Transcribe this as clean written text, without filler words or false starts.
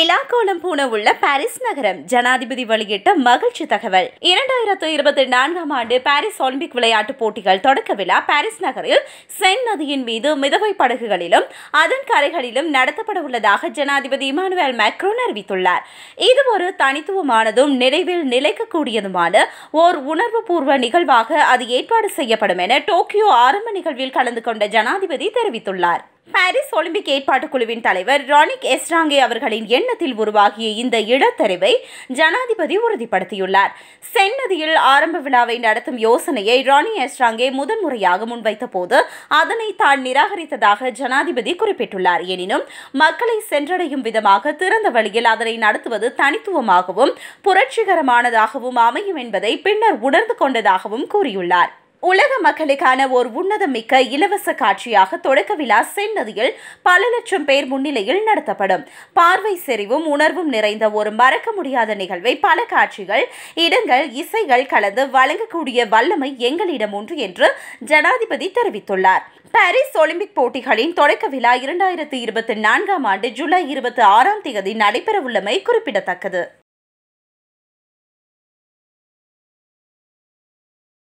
விழாக்கோலம் பூண உள்ள பாரிஸ் நகரம் ஜனாதிபதி வெளியிட்ட மகிழ்ச்சி தகவல். 2024ஆம் ஆண்டு பாரிஸ் ஒலிம்பிக் விளையாட்டுப் போட்டிகள் தொடக்க விழா பாரிஸ் நகரில் சென் நதியின் மீது மிதவை படகுகளிலும் அதன் கரைகளிலும் நடத்தப்பட உள்ளதாக ஜனாதிபதி இமானுவேல் மேக்ரோன் அறிவித்துள்ளார். இது ஒரு தனித்துவமானதும் நினைவில் நிலைக்கக்கூடியதுமான ஓர் உணர்வுபூர்வ நிகழ்வாக அது ஏற்பாடு செய்யப்படும் என டோக்கியோ ஆரம்ப நிகழ்வில் கலந்து கொண்ட ஜனாதிபதி தெரிவித்துள்ளார். பாரிஸ் ஒலிம்பிக் ஏற்பாட்டு குழுவின் தலைவர் ரானிக் எஸ்ட்ராங்கே அவர்களின் எண்ணத்தில் உருவாகிய இந்த இடத்தெரிவை ஜனாதிபதி உறுதிப்படுத்தியுள்ளார். சென் நதியில் ஆரம்ப விழாவை நடத்தும் யோசனையை ரானி எஸ்ட்ராங்கே முதன்முறையாக முன்வைத்த போது அதனை தான் நிராகரித்ததாக ஜனாதிபதி குறிப்பிட்டுள்ளார். எனினும் மக்களை சென்றடையும் விதமாக திறந்த வழியில் அதனை நடத்துவது தனித்துவமாகவும் புரட்சிகரமானதாகவும் அமையும் என்பதை பின்னர் உணர்ந்து கொண்டதாகவும் கூறியுள்ளார். உலக மக்களுக்கான ஒரு உன்னதமிக்க இலவச காட்சியாக தொடக்க விழா சென் நதியில் பல லட்சம் பேர் முன்னிலையில் நடத்தப்படும். பார்வை செறிவும் உணர்வும் நிறைந்த ஒரு மறக்க முடியாத நிகழ்வை பல காட்சிகள், இடங்கள், இசைகள் கலந்து வழங்கக்கூடிய வல்லமை எங்களிடம் உண்டு என்று ஜனாதிபதி தெரிவித்துள்ளார். பாரிஸ் ஒலிம்பிக் போட்டிகளின் தொடக்க விழா 2024ஆம் ஆண்டு ஜூலை 26ஆம் தேதி நடைபெறவுள்ளமை குறிப்பிடத்தக்கது.